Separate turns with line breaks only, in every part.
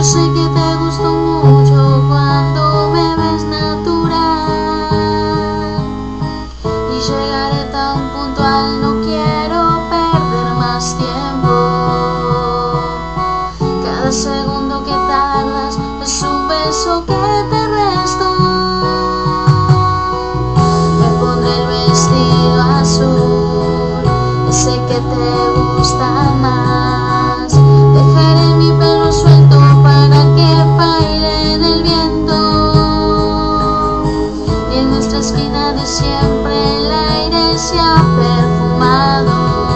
Yo sé que te gustó mucho cuando me ves natural y llegaré tan puntual, no quiero perder más tiempo. Cada segundo que tardas es un beso que te resto. Me pondré el vestido azul, sé que te gusta más. Dejaré mi pelo suelto para que baile en el viento. Y en nuestra esquina de siempre el aire se ha perfumado,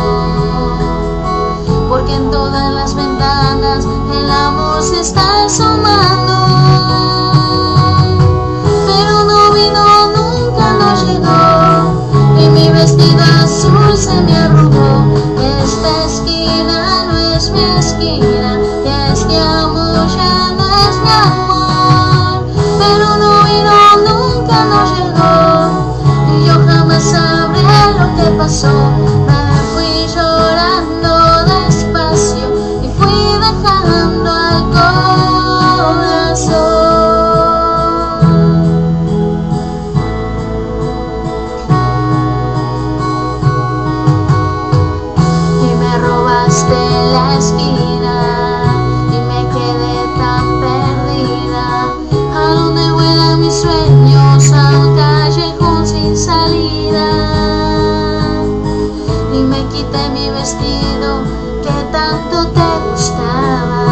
porque en todas las ventanas el amor se está asomando. Pero no vino, nunca nos llegó, y mi vestido azul se me arrugó. Esta esquina no es mi esquina, y este amor ya no es mi amor. Pero no vino, nunca nos llegó, y yo jamás sabré lo que pasó. Me fui llorando despacio y fui dejando al corazón. Y me robaste la esquina y me quedé tan perdida. ¿A dónde vuelan mis sueños? A un callejón sin salida. Y me quité mi vestido que tanto te gustaba.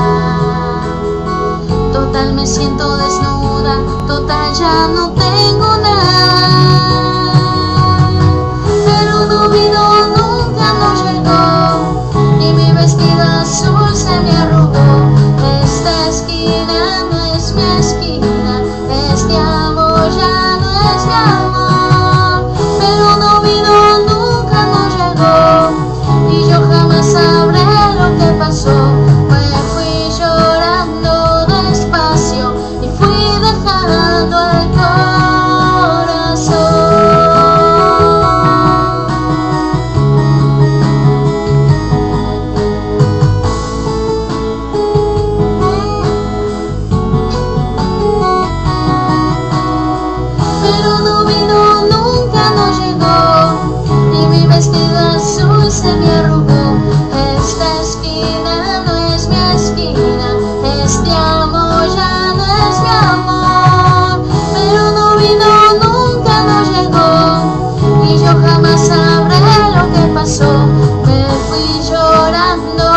Total me siento desnuda, total ya no tengo nada. Pero no vino, nunca nos llegó, y mi vestido azul se me arrugó. Esta esquina no es mi esquina, este amor ya no es mi amor. Pero no vino, nunca nos llegó, y yo jamás sabré lo que pasó. Me fui llorando despacio y fui dejando el corazón. Pero no vino, nunca nos llegó, y mi vestido azul se me arrugó. Esta esquina no es mi esquina, este amor ya no es mi amor. Pero no vino, nunca nos llegó, y yo jamás sabré lo que pasó. Me fui llorando